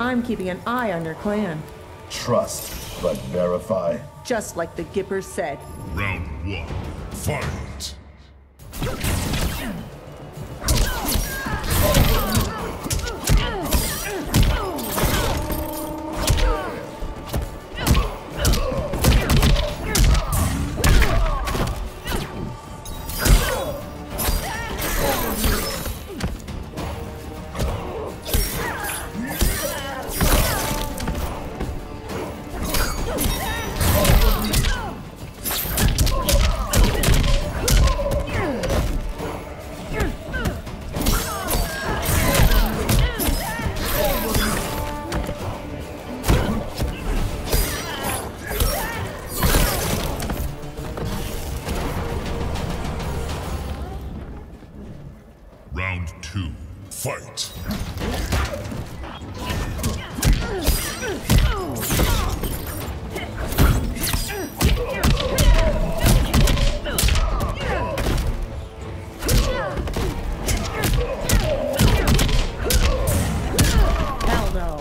I'm keeping an eye on your clan. Trust, but verify. Just like the Gipper said. Round 1. Fight! Round 2. Fight! Hell no.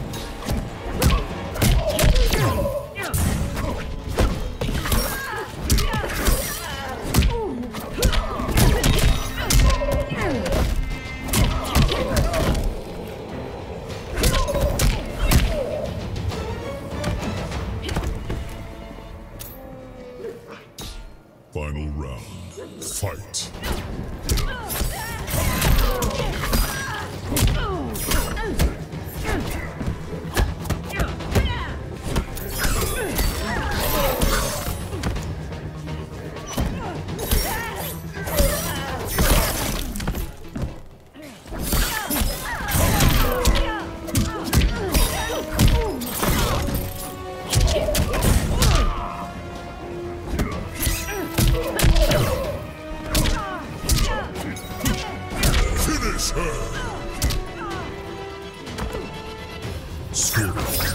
Final round. Fight! Finish her! Score